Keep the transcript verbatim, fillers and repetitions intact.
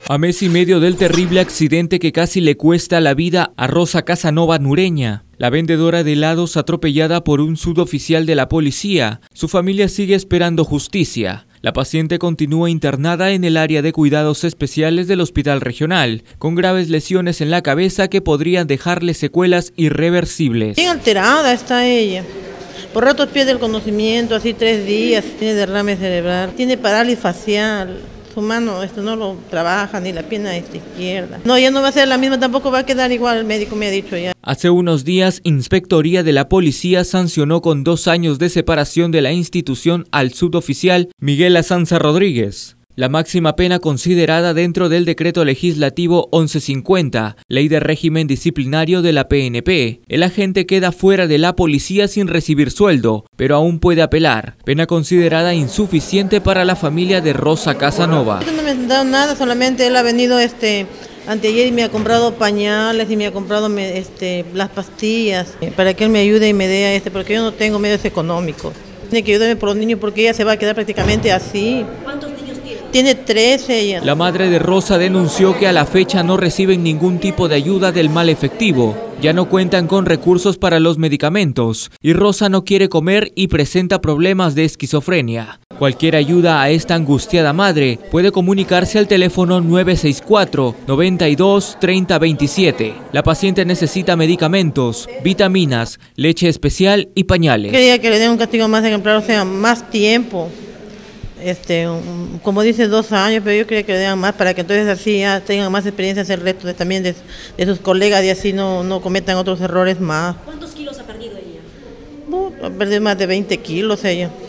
A mes y medio del terrible accidente que casi le cuesta la vida a Rosa Casanova Nureña, la vendedora de helados atropellada por un suboficial de la policía, su familia sigue esperando justicia. La paciente continúa internada en el área de cuidados especiales del hospital regional, con graves lesiones en la cabeza que podrían dejarle secuelas irreversibles. Bien alterada está ella. Por ratos pierde el conocimiento, así tres días, tiene derrame cerebral, tiene parálisis facial. Su mano esto no lo trabaja, ni la pierna esta izquierda. No, ya no va a ser la misma, tampoco va a quedar igual, el médico me ha dicho ya. Hace unos días, Inspectoría de la Policía sancionó con dos años de separación de la institución al suboficial Miguel Azanza Rodríguez. La máxima pena considerada dentro del Decreto Legislativo once cincuenta, Ley de Régimen Disciplinario de la P N P. El agente queda fuera de la policía sin recibir sueldo, pero aún puede apelar. Pena considerada insuficiente para la familia de Rosa Casanova. No me han dado nada, solamente él ha venido este anteayer y me ha comprado pañales y me ha comprado este, las pastillas para que él me ayude y me dé este, porque yo no tengo medios económicos. Tiene que ayudarme por los niños porque ella se va a quedar prácticamente así. ¿Cuántos niños tiene? Tiene tres ella. La madre de Rosa denunció que a la fecha no reciben ningún tipo de ayuda del mal efectivo. Ya no cuentan con recursos para los medicamentos y Rosa no quiere comer y presenta problemas de esquizofrenia. Cualquier ayuda a esta angustiada madre puede comunicarse al teléfono nueve seis cuatro, noventa y dos, treinta veintisiete. La paciente necesita medicamentos, vitaminas, leche especial y pañales. Quería que le den un castigo más ejemplar, o sea, más tiempo. Este, um, como dice, dos años, pero yo quería que le den más para que entonces así ya tengan más experiencias el resto de, también de, de sus colegas y así no, no cometan otros errores más. ¿Cuántos kilos ha perdido ella? Uh, ha perdido más de veinte kilos ella.